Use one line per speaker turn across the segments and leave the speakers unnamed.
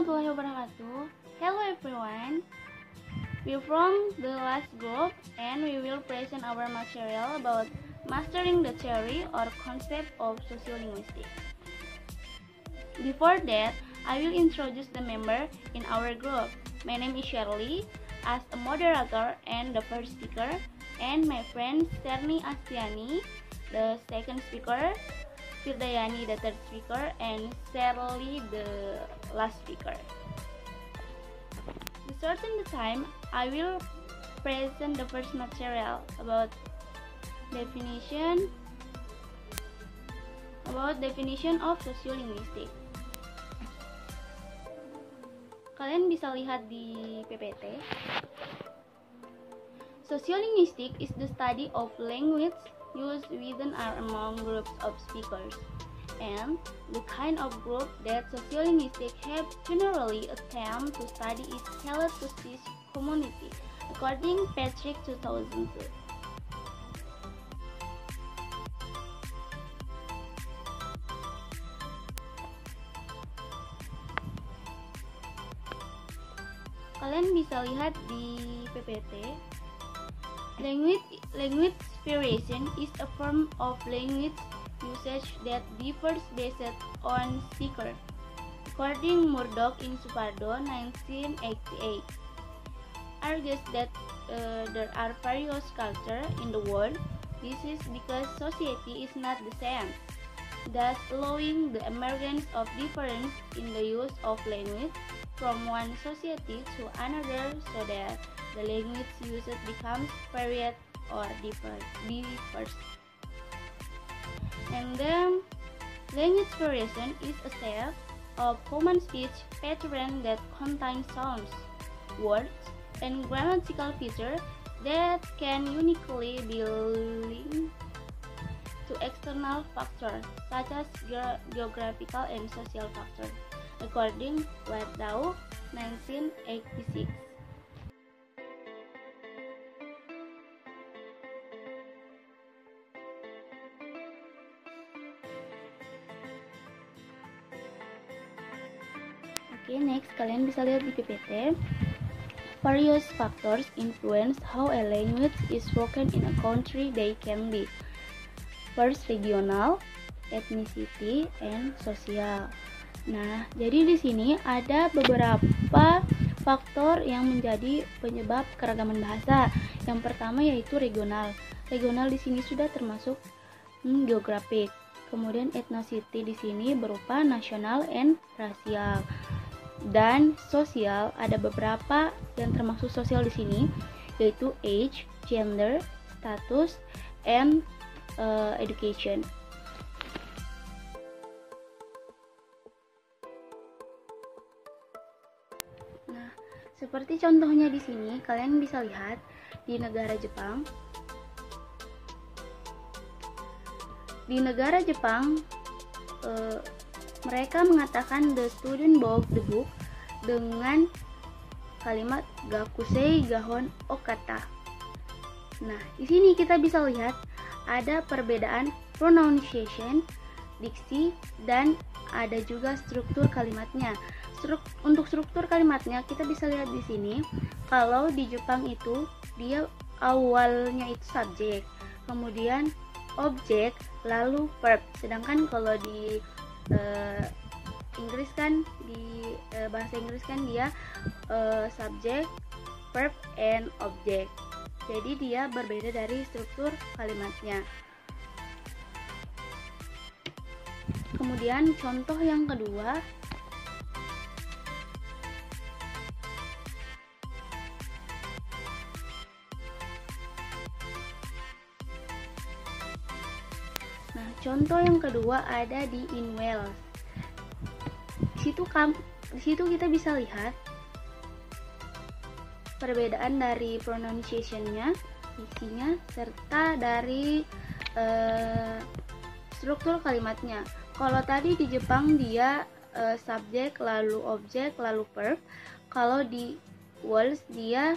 warahmatullahi wabarakatuh. Hello everyone. We're from the last group and we will present our material about mastering the theory or concept of sociolinguistics. Before that, I will introduce the member in our group. My name is Shirley as a moderator and the first speaker, and my friend Serni Astiani, the second speaker, Firdayani, the third speaker, and Shirley, the last speaker. To shorten the time, I will present the first material about definition of sociolinguistics. Kalian bisa lihat di PPT. Sociolinguistics is the study of language used within or among groups of speakers, and the kind of group that sociolinguistics have generally attempt to study is tailored to this community, according Patrick 2002. Kalian bisa lihat di PPT. Language variation is a form of language usage that differs based on speaker. According Murdoch in Supardo 1988, argues that there are various cultures in the world. This is because society is not the same, thus allowing the emergence of difference in the use of language from one society to another, so that the language used becomes varied or differs. And then, language variation is a set of common speech patterns that contain sounds, words, and grammatical features that can uniquely be linked to external factors such as geographical and social factors, according Wardau 1986. Oke, next kalian bisa lihat di PPT. Various factors influence how a language is spoken in a country. They can be first regional, ethnicity, and social. Nah, jadi di sini ada beberapa faktor yang menjadi penyebab keragaman bahasa. Yang pertama yaitu regional. Regional di sini sudah termasuk geografik. Kemudian ethnicity di sini berupa nasional and rasial. Dan sosial, ada beberapa yang termasuk sosial di sini, yaitu age, gender, status, and education. Nah, seperti contohnya di sini, kalian bisa lihat di negara Jepang. Di negara Jepang, mereka mengatakan the student bought the book dengan kalimat gakusei gahon okata. Nah, di sini kita bisa lihat ada perbedaan pronunciation, diksi, dan ada juga struktur kalimatnya. Untuk struktur kalimatnya kita bisa lihat di sini. Kalau di Jepang itu dia awalnya itu subjek, kemudian objek, lalu verb. Sedangkan kalau di Inggris kan, di bahasa Inggris kan dia subject, verb, and object. Jadi dia berbeda dari struktur kalimatnya. Kemudian contoh yang kedua, contoh yang kedua ada di in Wales. Di situ kita bisa lihat perbedaan dari pronunciation-nya, diksinya, serta dari struktur kalimatnya. Kalau tadi di Jepang dia subjek, lalu objek, lalu verb. Kalau di Wales dia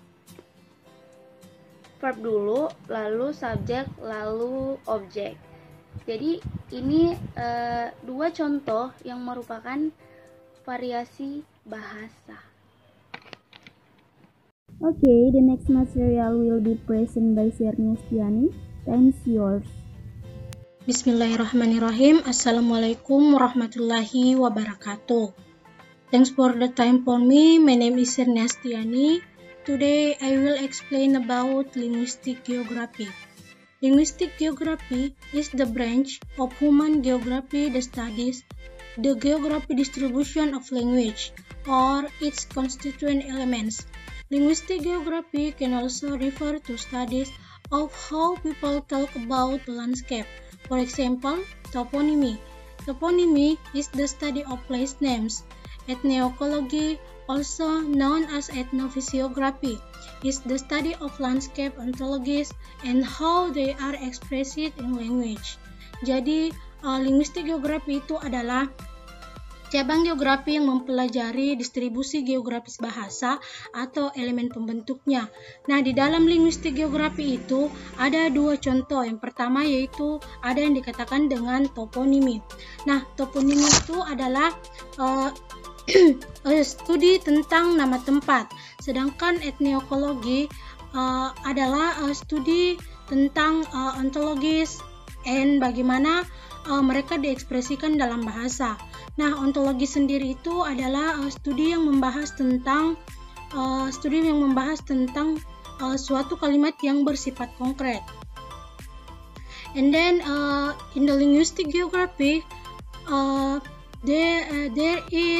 verb dulu, lalu subjek, lalu objek. Jadi ini dua contoh yang merupakan variasi bahasa.
Okay, the next material will be present by Sirniastiani. Time's yours.
Bismillahirrahmanirrahim. Assalamualaikum warahmatullahi wabarakatuh. Thanks for the time for me. My name is Sirniastiani. Today I will explain about linguistic geography. Linguistic geography is the branch of human geography that studies the geographic distribution of language or its constituent elements. Linguistic geography can also refer to studies of how people talk about the landscape. For example, toponymy. Toponymy is the study of place names. Ethnoecology, also known as ethnophysiography, is the study of landscape ontologies and how they are expressed in language. Jadi, linguistik geografi itu adalah cabang geografi yang mempelajari distribusi geografis bahasa atau elemen pembentuknya. Nah, di dalam linguistik geografi itu ada dua contoh. Yang pertama yaitu ada yang dikatakan dengan toponimi. Nah, toponimi itu adalah studi tentang nama tempat, sedangkan etnoekologi adalah studi tentang ontologis dan bagaimana mereka diekspresikan dalam bahasa. Nah, ontologi sendiri itu adalah studi yang membahas tentang suatu kalimat yang bersifat konkret. And then in the linguistic geography, there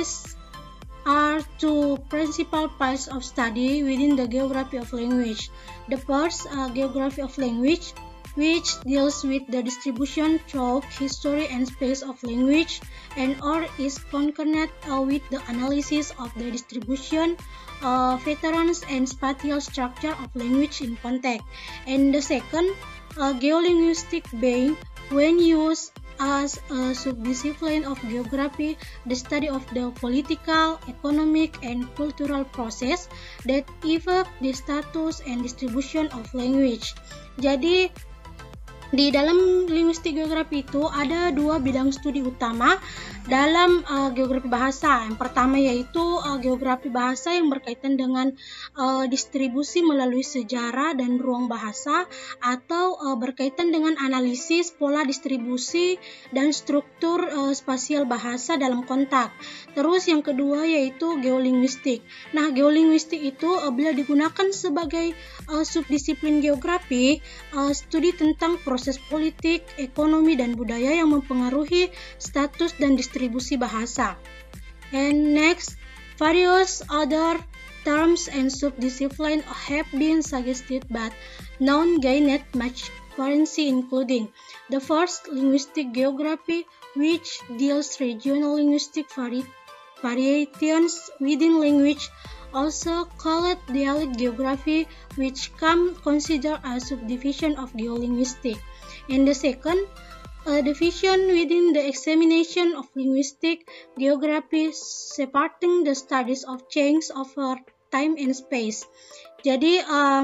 are two principal parts of study within the geography of language. The first, geography of language, which deals with the distribution throughout history and space of language, and or is concerned with the analysis of the distribution, patterns and spatial structure of language in context. And the second, geolinguistic being when used as a subdiscipline of geography, the study of the political, economic, and cultural process that affect the status and distribution of language. Jadi, di dalam linguistik geografi itu ada dua bidang studi utama dalam geografi bahasa. Yang pertama yaitu geografi bahasa yang berkaitan dengan distribusi melalui sejarah dan ruang bahasa, atau berkaitan dengan analisis pola distribusi dan struktur spasial bahasa dalam kontak. Terus yang kedua yaitu geolinguistik. Nah, geolinguistik itu bila digunakan sebagai subdisiplin geografi, studi tentang proses politik, ekonomi, dan budaya yang mempengaruhi status dan distribusi bahasa. And next, various other terms and subdisciplines have been suggested but none gained much currency, including the first, linguistic geography, which deals regional linguistic variations within language, also called dialect geography, which can consider a subdivision of geolinguistic. And the second, a division within the examination of linguistic geography, separating the studies of change over time and space. Jadi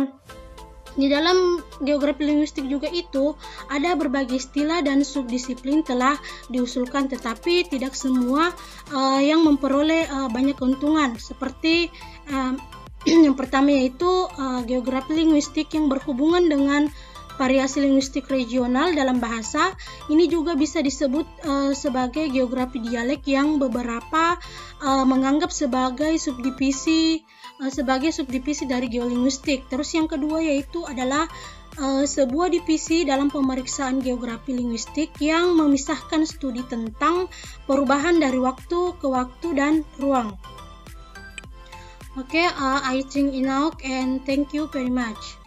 di dalam geografi linguistik juga itu ada berbagai istilah dan subdisiplin telah diusulkan, tetapi tidak semua yang memperoleh banyak keuntungan. Seperti yang pertama yaitu geografi linguistik yang berhubungan dengan variasi linguistik regional dalam bahasa. Ini juga bisa disebut sebagai geografi dialek yang beberapa menganggap sebagai subdivisi dari geolinguistik. Terus yang kedua yaitu adalah sebuah divisi dalam pemeriksaan geografi linguistik yang memisahkan studi tentang perubahan dari waktu ke waktu dan ruang. Okay, I think enough and thank you very much.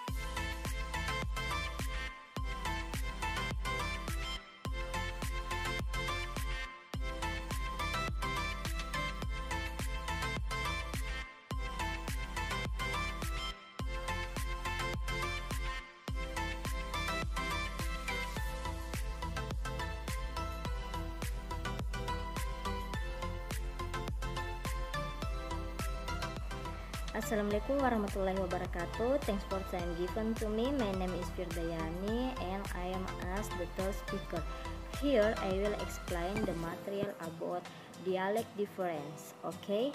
Assalamualaikum warahmatullahi wabarakatuh. Thanks for time given to me. My name is Firdayani and I am as the third speaker. Here I will explain the material about dialect difference. Okay,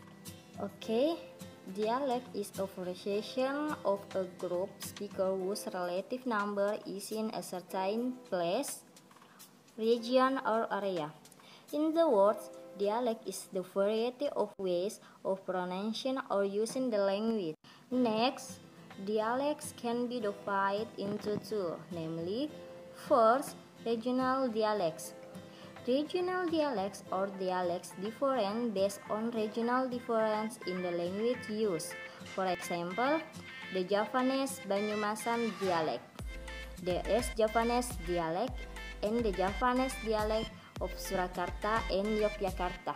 dialect is a variation of a group speaker whose relative number is in a certain place, region, or area. In the words, dialect is the variety of ways of pronouncing or using the language. Next, dialects can be divided into two, namely, first, regional dialects. Regional dialects or dialects different based on regional difference in the language used. For example, the Javanese Banyumasan dialect, the East Javanese dialect, and the Javanese dialect of Surakarta and Yogyakarta.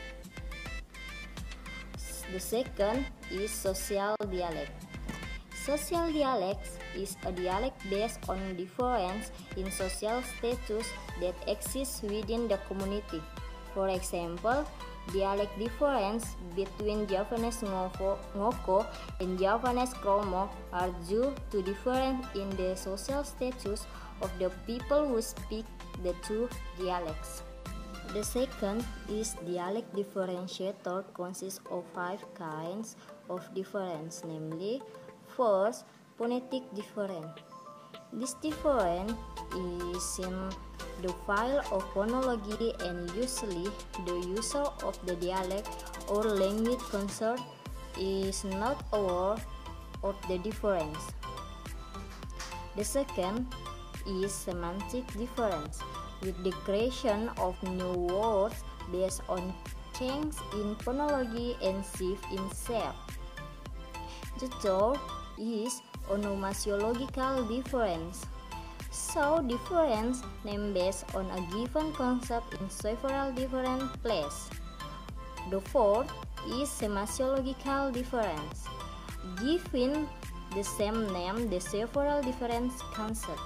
The second is social dialect. Social dialects is a dialect based on difference in social status that exists within the community. For example, dialect difference between Javanese Ngoko and Javanese Kromo are due to difference in the social status of the people who speak the two dialects. The second is dialect differentiator consists of 5 kinds of difference, namely, first, phonetic difference. This difference is in the file of phonology and usually the user of the dialect or language concerned is not aware of the difference. The second is semantic difference, with the creation of new words based on change in phonology and shift in shape. The third is onomasiological difference. So difference named based on a given concept in several different places. The fourth is semasiological difference, giving the same name the several different concepts.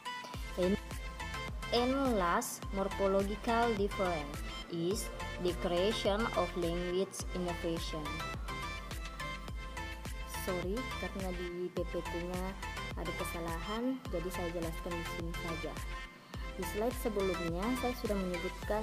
And last, morphological difference is the creation of language innovation. Sorry, karena di PPT-nya ada kesalahan, jadi saya jelaskan di sini saja. Di slide sebelumnya saya sudah menyebutkan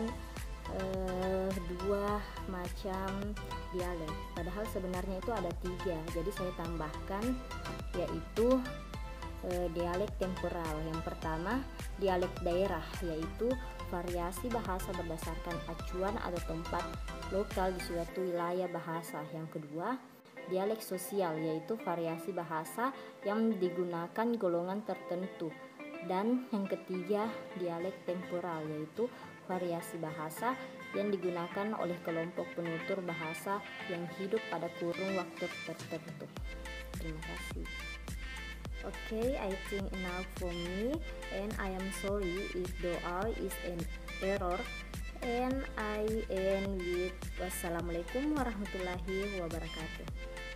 dua macam dialek, padahal sebenarnya itu ada 3, jadi saya tambahkan, yaitu dialek temporal. Yang pertama, dialek daerah, yaitu variasi bahasa berdasarkan acuan atau tempat lokal di suatu wilayah bahasa. Yang kedua, dialek sosial, yaitu variasi bahasa yang digunakan golongan tertentu. Dan yang ketiga, dialek temporal, yaitu variasi bahasa yang digunakan oleh kelompok penutur bahasa yang hidup pada kurun waktu tertentu. Terima kasih. Okay, I think enough for me, and I am sorry if there is an error. And I end with wassalamualaikum warahmatullahi wabarakatuh.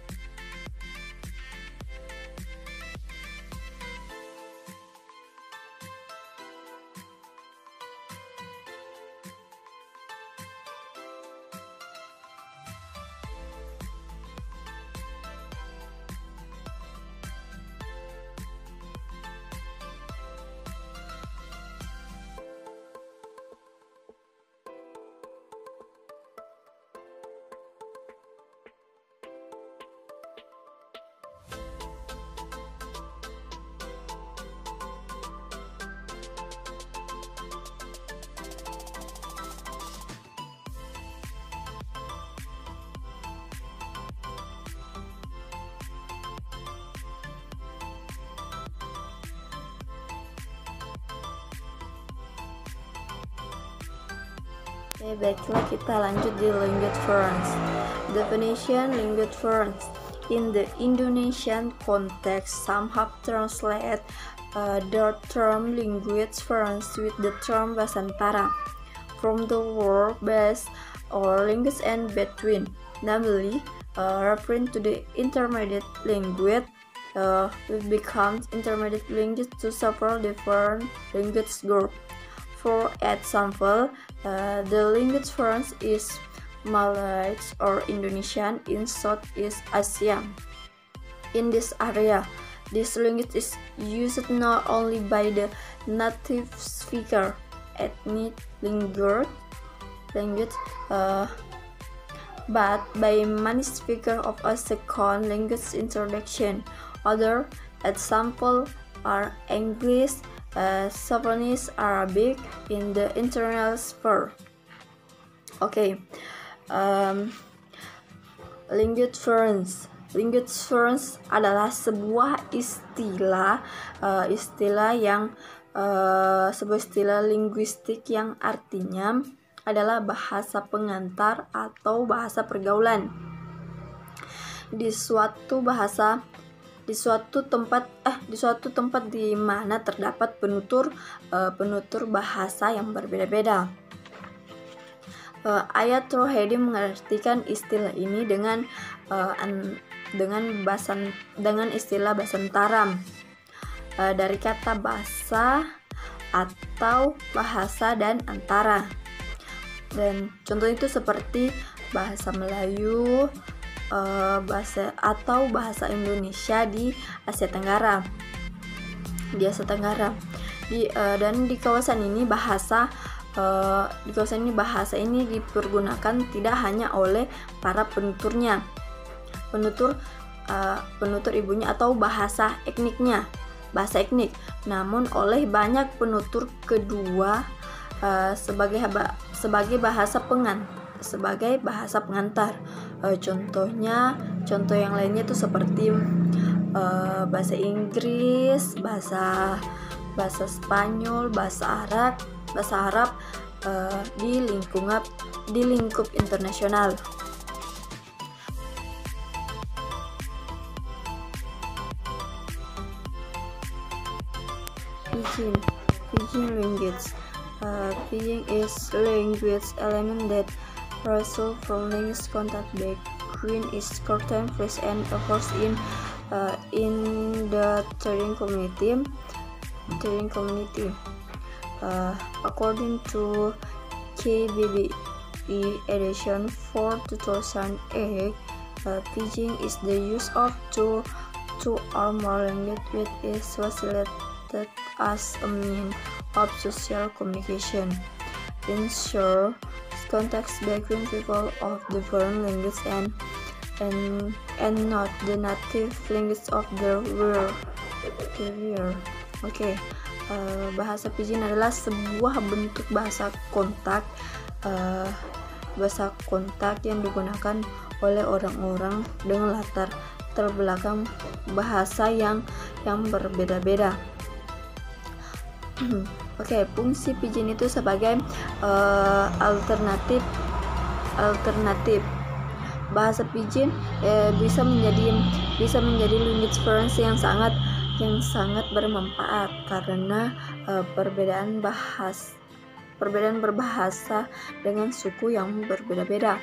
Oke, baiklah kita lanjut di language difference. Definition language difference. In the Indonesian context, some have translated the term language difference with the term Basantara from the word base or language and between, namely referring to the intermediate language which becomes intermediate language to several different language groups. For example, the language difference is Malay or Indonesian in Southeast Asia. In this area, this language is used not only by the native speaker, ethnic language, but by many speakers of a second language introduction. Other examples are English, Japanese, Arabic in the internal sphere. Language difference. Language difference adalah sebuah istilah linguistik yang artinya adalah bahasa pengantar atau bahasa pergaulan di suatu tempat di mana terdapat penutur bahasa yang berbeda-beda. Ayat Rohedi mengartikan istilah ini dengan istilah basantara dari kata basa atau bahasa dan antara. Dan contoh itu seperti bahasa Melayu, bahasa Indonesia di Asia Tenggara. Dan di kawasan ini bahasa ini dipergunakan tidak hanya oleh para penutur ibunya atau bahasa etnik, namun oleh banyak penutur kedua sebagai bahasa pengantar. Contoh yang lainnya itu seperti bahasa Inggris, bahasa Spanyol, bahasa Arab di lingkup internasional. Pidgin language. Pidgin is language element that result from language contact between its current phrase and occurs in the trading community. According to KBBI edition for 2008, pidgin is the use of two or more languages which is facilitated as a means of social communication. Ensure contacts between people of different languages and not the native language of their world. Bahasa pidgin adalah sebuah bentuk bahasa kontak yang digunakan oleh orang-orang dengan latar belakang bahasa yang berbeda-beda. Fungsi pidgin itu sebagai alternatif. Bahasa pidgin bisa menjadi language difference yang sangat bermanfaat karena perbedaan berbahasa dengan suku yang berbeda-beda.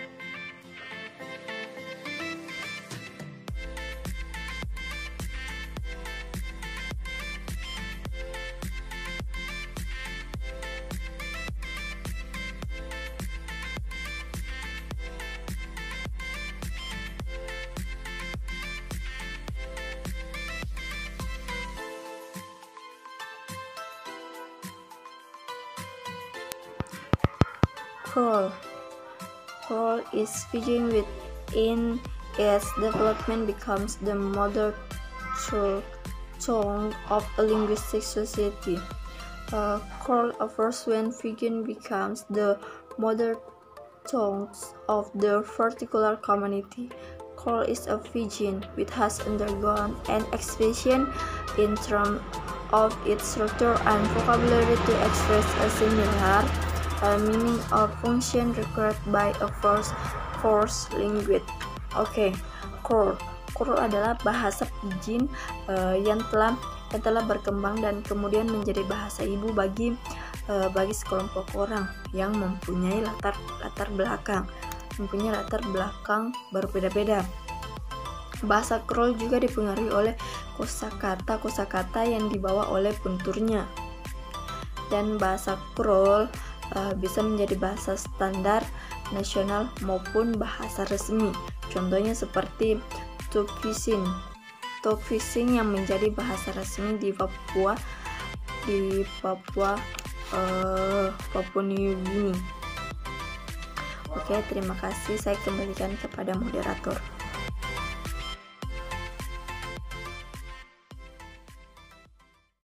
Creole is pidgin within its development becomes the mother tongue of a linguistic society. Creole occurs when pidgin becomes the mother tongue of the particular community. Creole is a pidgin which has undergone an expansion in terms of its structure and vocabulary to express a similar meaning or function required by a first language. Creole adalah bahasa pidgin yang telah berkembang dan kemudian menjadi bahasa ibu bagi sekelompok orang yang mempunyai latar belakang berbeda-beda. Bahasa Creole juga dipengaruhi oleh kosakata yang dibawa oleh penuturnya. Dan bahasa Creole bisa menjadi bahasa standar nasional maupun bahasa resmi. Contohnya seperti Tokvising yang menjadi bahasa resmi di Papua
Papua New Guinea. Oke, terima kasih. Saya kembalikan kepada moderator.